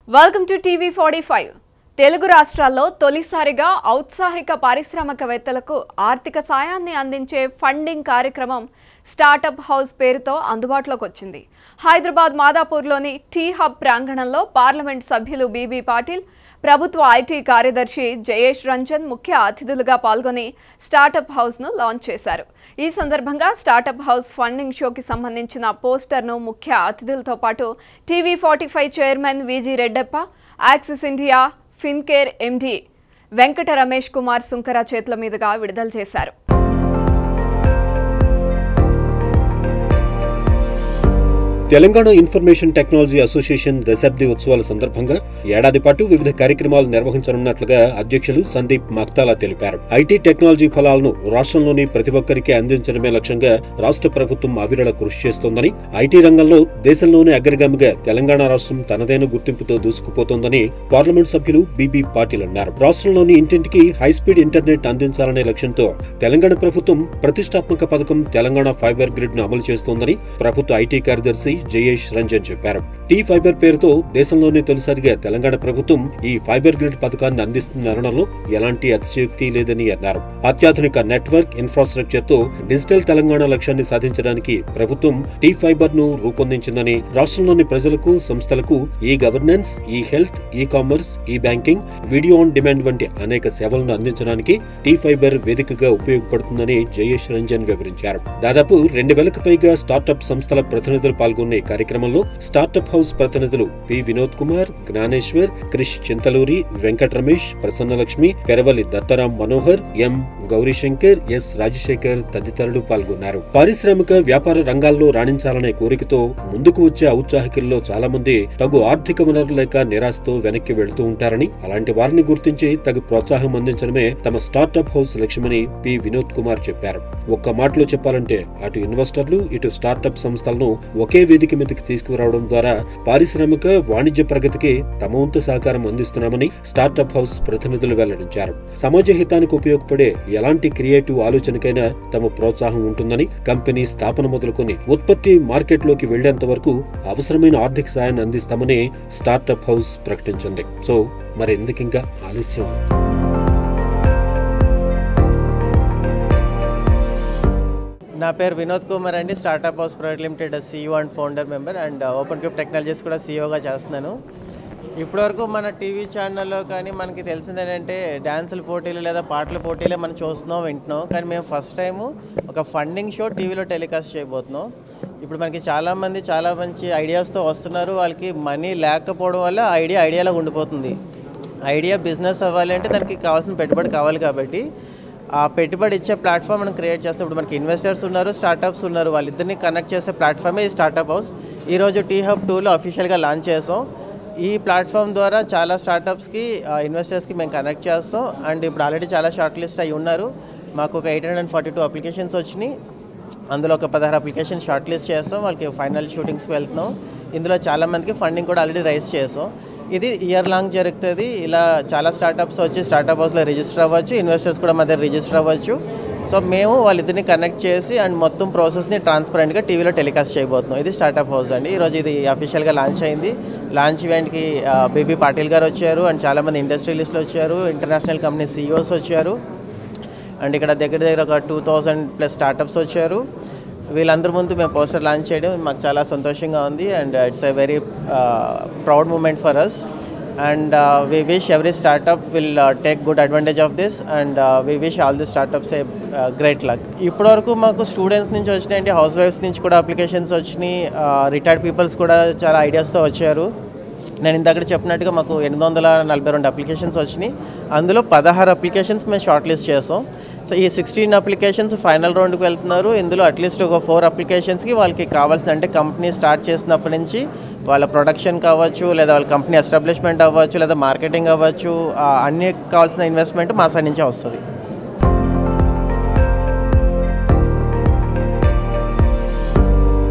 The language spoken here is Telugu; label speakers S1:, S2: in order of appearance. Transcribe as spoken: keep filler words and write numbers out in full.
S1: Welcome to TV forty five. Telugu రాష్ట్రాల్లో తొలిసారిగా ఔత్సాహిక పారిశ్రామికవేత్తలకు ఆర్థిక సాయాన్ని అందించే ఫండింగ్ కార్యక్రమం స్టార్టప్ హౌస్ పేరుతో అందుబాటులోకి వచ్చింది. హైదరాబాద్ మాదాపూర్లోని టీ హబ్ ప్రాంగణంలో పార్లమెంట్ సభ్యులు బీబీ పాటిల్, ప్రభుత్వ ఐటీ కార్యదర్శి జయేష్ రంజన్ ముఖ్య అతిథులుగా పాల్గొని స్టార్టప్ హౌస్ను లాంచ్ చేశారు. ఈ సందర్భంగా స్టార్టప్ హౌస్ ఫండింగ్ షోకి సంబంధించిన పోస్టర్ను ముఖ్య అతిథులతో పాటు TV forty five chairman Viji Reddappa, Axis India Fincare MD Venkata Ramesh Kumar Sunkara చేతుల మీదుగా విడుదల చేశారు.
S2: తెలంగాణ ఇన్ఫర్మేషన్ టెక్నాలజీ అసోసియేషన్ దశాబ్ది ఉత్సవాల సందర్భంగా ఏడాది పాటు వివిధ కార్యక్రమాలు నిర్వహించనున్నట్లుగా అధ్యక్షులు సందీప్ మక్తాలా తెలిపారు. ఐటీ టెక్నాలజీ ఫలాలను రాష్ట్రంలోని ప్రతి ఒక్కరికి అందించడమే లక్ష్యంగా రాష్ట్ర ప్రభుత్వం అవిరళ కృషి చేస్తోందని, ఐటీ రంగంలో దేశంలోనే అగ్రగామిగా తెలంగాణ రాష్ట్రం తనదైన గుర్తింపుతో దూసుకుపోతోందని పార్లమెంట్ సభ్యులు బీబీ పాటిల్ అన్నారు. రాష్ట్రంలోని ఇంటింటికి హైస్పీడ్ ఇంటర్నెట్ అందించాలనే లక్ష్యంతో తెలంగాణ ప్రభుత్వం ప్రతిష్టాత్మక పథకం తెలంగాణ ఫైబర్ గ్రిడ్ ను అమలు చేస్తోందని ప్రభుత్వ ఐటీ కార్యదర్శి జయేష్ రంజన్ చెప్పారు. టీ ఫైబర్ పేరుతో దేశంలోనే తొలిసారిగా తెలంగాణ ప్రభుత్వం ఈ ఫైబర్ గ్రిడ్ పథకాన్ని అందిస్తుందనడంలో ఎలాంటి అతిశయోక్తి లేదని అన్నారు. అత్యాధునిక నెట్వర్క్ ఇన్ఫ్రాస్ట్రక్చర్ తో డిజిటల్ తెలంగాణ లక్ష్యాన్ని సాధించడానికి ప్రభుత్వం టీ ఫైబర్ ను రూపొందించిందని, రాష్ట్రంలోని ప్రజలకు, సంస్థలకు ఈ గవర్నెన్స్, ఈ హెల్త్, ఈ కామర్స్, ఈ బ్యాంకింగ్, వీడియో ఆన్ డిమాండ్ వంటి అనేక సేవలను అందించడానికి టీ ఫైబర్ వేదికగా ఉపయోగపడుతుందని జయేష్ రంజన్ వివరించారు. దాదాపు రెండు వేలకు పైగా స్టార్టప్ సంస్థల ప్రతినిధులు పాల్గొన్న ఈ కార్యక్రమంలో స్టార్టప్ హౌస్ ప్రతినిధులు P Vinod Kumar, Gnaneshwar, Krish Chintaluri, Venkata Ramesh, Prasannalakshmi, Peravali Dattaram Manohar, M Gaurishankar, S Rajasekhar తదితరులు పాల్గొన్నారు. పారిశ్రామిక వ్యాపార రంగాల్లో రాణించాలనే కోరికతో ముందుకు వచ్చే ఔత్సాహికుల్లో చాలా మంది తగు ఆర్థిక వనరులు లేక నిరాశతో వెనక్కి వెళుతూ ఉంటారని, అలాంటి వారిని గుర్తించి తగు ప్రోత్సాహం అందించడమే తమ స్టార్టప్ హౌస్ లక్ష్యమని పి వినోద్ కుమార్ చెప్పారు. ఒక్క మాటలో చెప్పాలంటే అటు ఇన్వెస్టర్లు, ఇటు స్టార్టప్ సంస్థలను ఒకే వేదిక మీదకి తీసుకురావడం ద్వారా పారిశ్రామిక వాణిజ్య ప్రగతికి తమ వంతు సహకారం అందిస్తున్నామని స్టార్టప్ హౌస్ ప్రతినిధులు వెల్లడించారు. సమాజ హితానికి ఉపయోగపడే ఎలాంటి క్రియేటివ్ ఆలోచనకైనా తమ ప్రోత్సాహం ఉంటుందని, కంపెనీ స్థాపన మొదలుకొని ఉత్పత్తి మార్కెట్లోకి వెళ్లేంత వరకు అవసరమైన ఆర్థిక సాయాన్ని అందిస్తామని స్టార్టప్ హౌస్ ప్రకటించింది. సో మరి ఎందుకింకా ఆలస్యం?
S3: నా పేరు వినోద్ కుమార్ అండి. Startup house private limited CEO and founder member and open cube technologies కూడా సీఈఓగా చేస్తున్నాను. ఇప్పటివరకు మన టీవీ ఛానల్లో కానీ మనకి తెలిసింది ఏంటంటే డ్యాన్సుల పోటీలు లేదా పాటల పోటీలే మనం చూస్తున్నాం, వింటున్నాం. కానీ మేము ఫస్ట్ టైము ఒక ఫండింగ్ షో టీవీలో టెలికాస్ట్ చేయబోతున్నాం. ఇప్పుడు మనకి చాలామంది చాలా మంచి ఐడియాస్తో వస్తున్నారు. వాళ్ళకి మనీ లేకపోవడం వల్ల ఐడియా ఐడియాలో ఉండిపోతుంది. ఐడియా బిజినెస్ అవ్వాలి అంటే దానికి కావాల్సిన పెట్టుబడి కావాలి. కాబట్టి ఆ పెట్టుబడి ఇచ్చే ప్లాట్ఫామ్ మనం క్రియేట్ చేస్తాం. ఇప్పుడు మనకి ఇన్వెస్టర్స్ ఉన్నారు, స్టార్టప్స్ ఉన్నారు. వాళ్ళిద్దరిని కనెక్ట్ చేసే ప్లాట్ఫామే ఈ స్టార్టప్ హౌస్. ఈరోజు టీ హబ్ టూలో అఫీషియల్గా లాంచ్ చేసాం. ఈ ప్లాట్ఫామ్ ద్వారా చాలా స్టార్టప్స్కి, ఇన్వెస్టర్స్కి మేము కనెక్ట్ చేస్తాం. అండ్ ఇప్పుడు ఆల్రెడీ చాలా షార్ట్ లిస్ట్ అయి ఉన్నారు. మాకు ఒక eight hundred and forty two applications వచ్చినాయి. అందులో ఒక పదహారు అప్లికేషన్ షార్ట్ లిస్ట్ చేస్తాం. వాళ్ళకి ఫైనల్ షూటింగ్స్కి వెళ్తున్నాం. ఇందులో చాలామందికి ఫండింగ్ కూడా ఆల్రెడీ రైజ్ చేస్తాం. ఇది ఇయర్ లాంగ్ జరుగుతుంది. ఇలా చాలా స్టార్టప్స్ వచ్చి స్టార్టప్ హౌస్లో రిజిస్టర్ అవ్వచ్చు, ఇన్వెస్టర్స్ కూడా మా దగ్గర రిజిస్టర్ అవ్వచ్చు. సో మేము వాళ్ళిద్దరిని కనెక్ట్ చేసి అండ్ మొత్తం ప్రాసెస్ని ట్రాన్స్పరెంట్గా టీవీలో టెలికాస్ట్ చేయబోతున్నాం. ఇది స్టార్టప్ హౌస్ అండి. ఈరోజు ఇది అఫీషియల్గా లాంచ్ అయింది. లాంచ్ ఈవెంట్కి బీబీ పాటిల్ గారు వచ్చారు అండ్ చాలామంది ఇండస్ట్రియలిస్టులు వచ్చారు, ఇంటర్నేషనల్ కంపెనీ సీఈఓస్ వచ్చారు. అండ్ ఇక్కడ దగ్గర దగ్గర ఒక టూ థౌజండ్ ప్లస్ స్టార్టప్స్ వచ్చారు. వీళ్ళందరి ముందు మేము పోస్టర్ లాంచ్ చేయడం మాకు చాలా సంతోషంగా ఉంది. And it's a very proud moment for us. And we wish every startup will take good advantage of this. And we wish all the startups a great luck. ఇప్పటివరకు మాకు స్టూడెంట్స్ నుంచి వచ్చినాయండి, హౌస్ వైఫ్స్ నుంచి కూడా అప్లికేషన్స్ వచ్చినాయి, రిటైర్డ్ పీపుల్స్ కూడా చాలా ఐడియాస్తో వచ్చారు. నేను ఇందాక చెప్పినట్టుగా మాకు ఎనిమిది వందల నలభై రెండు అప్లికేషన్స్ వచ్చినాయి. అందులో పదహారు అప్లికేషన్స్ మేము షార్ట్ లిస్ట్ చేస్తాం. సో ఈ సిక్స్టీన్ అప్లికేషన్స్ ఫైనల్ రౌండ్కి వెళ్తున్నారు. ఇందులో అట్లీస్ట్ ఒక ఫోర్ అప్లికేషన్స్కి వాళ్ళకి కావాల్సిన, అంటే కంపెనీ స్టార్ట్ చేసినప్పటి నుంచి వాళ్ళ ప్రొడక్షన్ కావచ్చు, లేదా వాళ్ళ కంపెనీ ఎస్టాబ్లిష్మెంట్ అవ్వచ్చు, లేదా మార్కెటింగ్ అవ్వచ్చు, అన్ని కావాల్సిన ఇన్వెస్ట్మెంట్ మా సైడ్ నుంచే వస్తుంది.